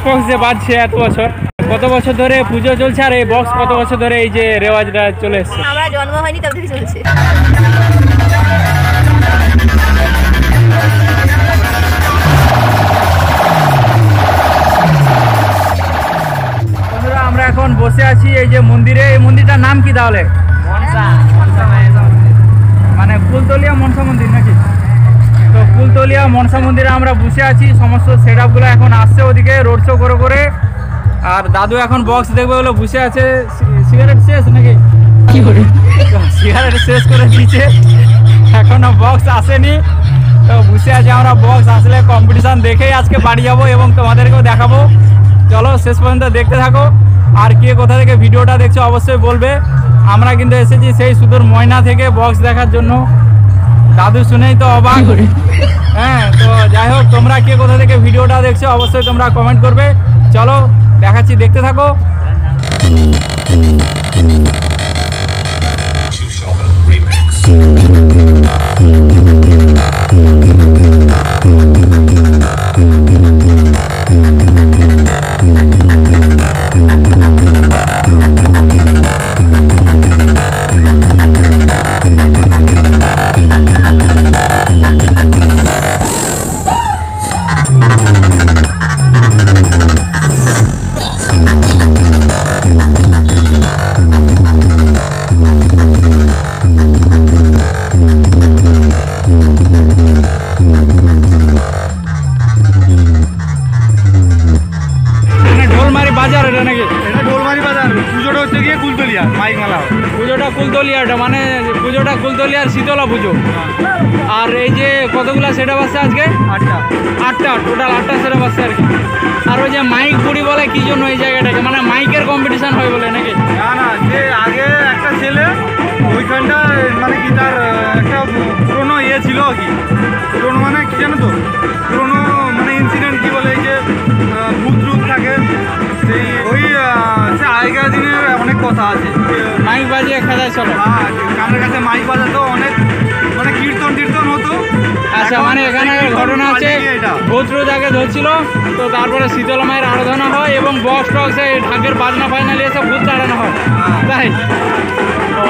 টক্স যে বাজছে এত বছর, কত বছর ধরে পুজো চলছে আর এই বক্স কত বছর ধরে এই যে রেওয়াজটা চলে এসছে? আমরা জন্ম হয়নি তবে থেকে চলছে। বন্ধুরা আমরা এখন বসে আছি এই যে মন্দিরে। এই মন্দিরটার নাম কি তাহলে? মানে কুলতলিয়া মনসা মন্দির নাকি? তো কুলতলিয়া মনসা মন্দিরে আমরা বসে আছি। সমস্ত সেট আপগুলো এখন আসছে ওদিকে রোড শো করে করে। আর দাদু এখন বক্স দেখবে বলে বসে আছে। সিগারেট শেষ নাকি? কি করে সিগারেট শেষ করে দিয়েছে, এখনো বক্স আসেনি। তো বসে আছে আমরা, বক্স আসলে কম্পিটিশান দেখেই আজকে বাড়ি যাবো এবং তোমাদেরকেও দেখাবো। চলো শেষ পর্যন্ত দেখতে থাকো। আর কে কোথা থেকে ভিডিওটা দেখছো অবশ্যই বলবে। আমরা কিন্তু এসেছি সেই সুদূর ময়না থেকে বক্স দেখার জন্য। দাদু শুনেই তো অবাক। হ্যাঁ, তো যাই হোক, তোমরা কে কোথা থেকে ভিডিওটা দেখছো অবশ্যই তোমরা কমেন্ট করবে। চলো দেখাচ্ছি, দেখতে থাকো। পুজোটা কুলতলিয়াটা, মানে পুজোটা কুলতলিয়ার শীতলা পুজো। আর এই যে কতগুলা সেটা বাসছে আজকে? আটটা টোটাল 8টা সেটা বাসছে আর কি। আর ওই যে মাইক বুড়ি বলে কি জন্য এই জায়গাটাকে, মানে মাইকের কম্পিটিশন হয় বলে নাকি? না না, যে আগে একটা ছেলে ওইখানটা মানে কি তার একটা পুরোনো ইয়ে ছিল আর কি। পুরোনো মানে কি জানো তো, পুরোনো মানে ইনসিডেন্ট কি বলে, এই যে ভূত টুত থাকে, সেই ওই সে আগেকার দিনের অনেক কথা আছে। মাইক বাজিয়ে খেলায় চলো। হ্যাঁ, কানের কাছে মাইক বাজাতো, অনেক মানে কীর্তন টীর্তন হতো। আচ্ছা, মানে এখানে ঘটনা আছে ভূত টুত আগে ধরছিল, তো তারপরে শীতলা মায়ের আরাধনা হয় এবং বক্স টক্স এই ঢাকের বাজনা ফাইনালি এসে ভূত তাড়ানো হয়, তাই? ও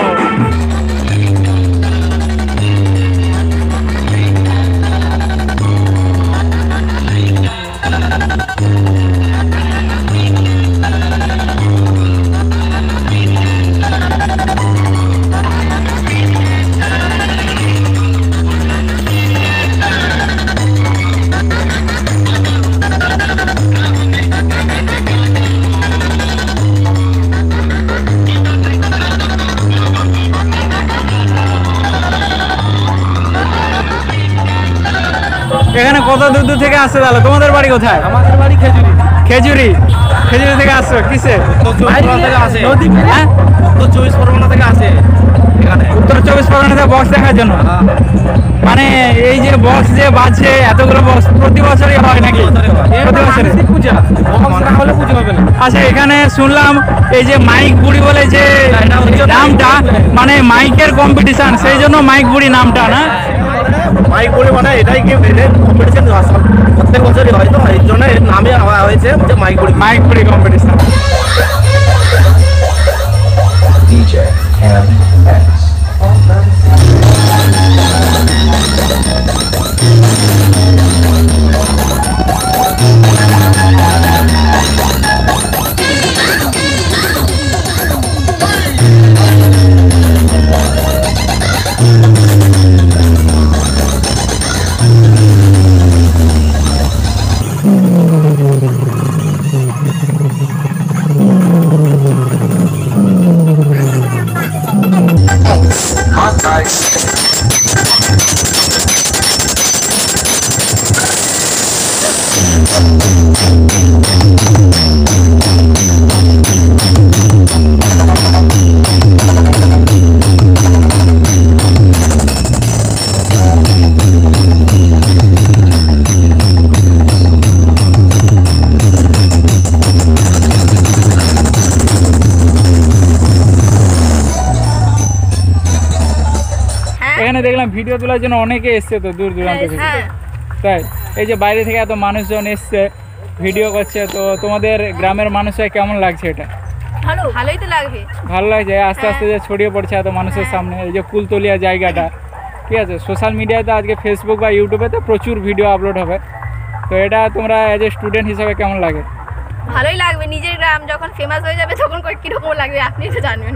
এখানে কত দূর দূর থেকে আসছে তাহলে? তোমাদের বাড়ি কোথায়? আমাদের বাড়ি খেজুরি। খেজুরি? খেজুরি থেকে আসছো কিসে? উত্তর 24 পরগনা থেকে আসে এখানে। উত্তর 24 পরগনা থেকে বক্স দেখার জন্য? মানে এই যে বক্স যে বাজছে এতগুলো বক্স প্রতি বছরই হয় নাকি? প্রতি বছরে পূজা হলে পুজো হবে না। আচ্ছা, এখানে শুনলাম এই যে মাইক বুড়ি বলে যে নামটা, মানে মাইকের কম্পিটিশন, সেই জন্য মাইক বুড়ি নামটা না? মাইক বলে মানে এটাই কি কম্পিটিশন প্রত্যেক বছরই হয়, তো এই জন্য এর নামে হয়েছে যে মাইক বুড়ি কম্পিটিশন। এখানে দেখলাম ভিডিও তোলার জন্য অনেকে এসছে তো দূর দূরান্ত থেকে, তাই এই যে বাইরে থেকে এত মানুষজন এসছে, ভিডিও করছে, তো তোমাদের গ্রামের মানুষের কেমন লাগছে এটা? ভালোই তো লাগবে। ভালো লাগছে আস্তে আস্তে যে ছড়িয়ে পড়ছে এত মানুষের সামনে, এই যে কুলতলিয়া জায়গাটা, ঠিক আছে। সোশ্যাল মিডিয়াতে আজকে ফেসবুক বা ইউটিউবে তো প্রচুর ভিডিও আপলোড হবে, তো এটা তোমরা এজ এ স্টুডেন্ট হিসাবে কেমন লাগে? ভালোই লাগবে, নিজের গ্রাম যখন ফেমাস হয়ে যাবে তখন কিরকম লাগবে আপনি তো জানবেন।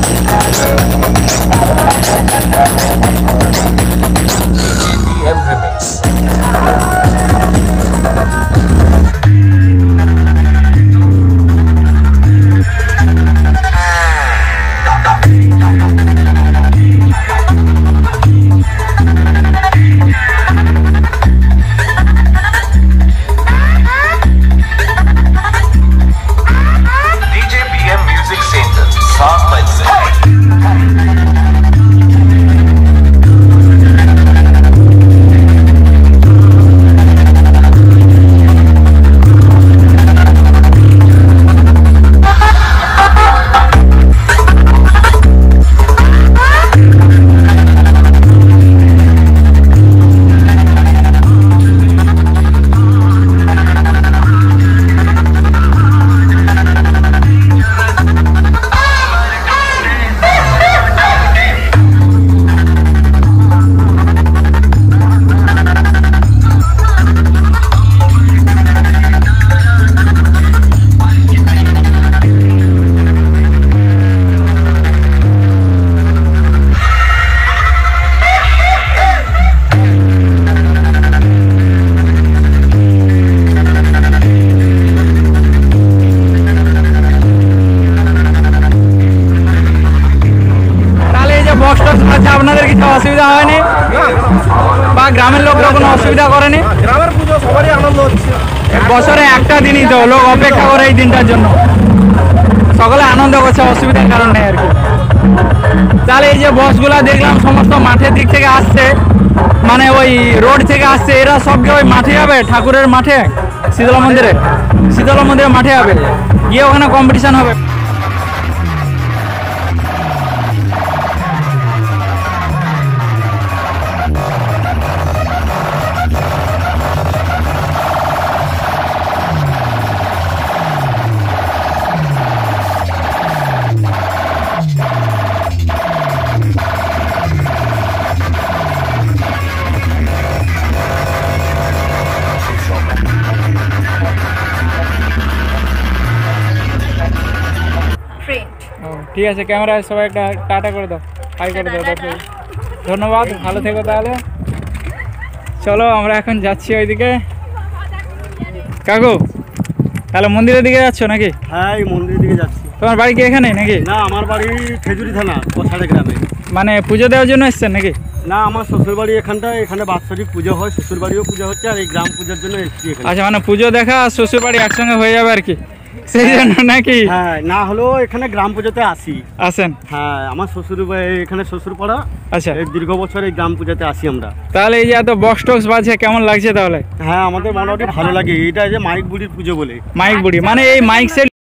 আপনাদের কিছু অসুবিধা হয়নি বা গ্রামের লোকরা কোনো অসুবিধা করেনি? গ্রামের পুজো সবারই আনন্দ হচ্ছে। বছরে একটা দিনই তো লোক অপেক্ষা করে এই দিনটার জন্য, সকলে আনন্দ করছে, অসুবিধার কারণ নেই আর কি। তাহলে এই যে বসগুলা দেখলাম সমস্ত মাঠের দিক থেকে আসছে, মানে ওই রোড থেকে আসছে, এরা সব কি ওই মাঠে যাবে, ঠাকুরের মাঠে, শীতলা মন্দিরে মাঠে যাবে, গিয়ে ওখানে কম্পিটিশন হবে। ঠিক আছে, ক্যামেরায় সবাই একটা টাটা করে দাও, হাই করে দাও। ধন্যবাদ, ভালো থেকো তাহলে। চলো আমরা এখন যাচ্ছি ওইদিকে। কাকু তাহলে মন্দিরের দিকে যাচ্ছ নাকি? হ্যাঁ, এই মন্দিরের দিকে যাচ্ছি। তোমার বাড়ি কি এখানে নাকি? না, আমার বাড়ি খেজুরি থানা, কোথাড়ে গ্রামে। মানে পুজো দেওয়ার জন্য এসছেন নাকি? না, আমার শ্বশুর বাড়ি এখানটায়, এখানে বাৎসরিক পুজো হয়, শ্বশুর বাড়িও পুজো হচ্ছে, আর এই গ্রাম পূজার জন্য এসেছি এখানে। আচ্ছা, মানে পুজো দেখা আর শ্বশুর বাড়ি একসঙ্গে হয়ে যাবে আর কি, সেই জন্য নাকি? হ্যাঁ, না হলেও এখানে গ্রাম পুজোতে আসেন? হ্যাঁ, আমার শ্বশুর এখানে শ্বশুর পাড়া। আচ্ছা, এই দীর্ঘ বছর এই গ্রাম পূজাতে আসি আমরা। তাহলে এই যে এত বক্স টক্স বাজছে, কেমন লাগছে তাহলে? হ্যাঁ, আমাদের মোটামুটি ভালো লাগে। এটা যে মাইক বুড়ির পুজো বলে। মাইক বুড়ি মানে এই মাইক সেট